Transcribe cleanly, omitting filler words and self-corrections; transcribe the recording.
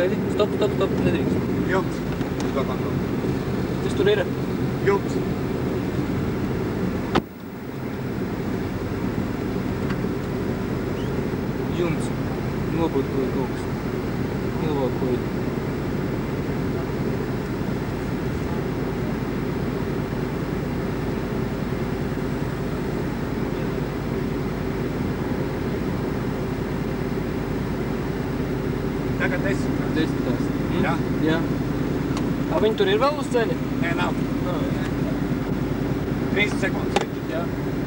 Pagaidi. Stop, nedrīkst. Jumts. Uz to kontroli. Kas tur ir? Jumts. Jumts. Nobūt kaut kas. Novākoji. Tagad 10. 10. Jā? Jā. Viņi tur ir vēl uz ceļa? Nē, nav. 30 sekundes. Jā.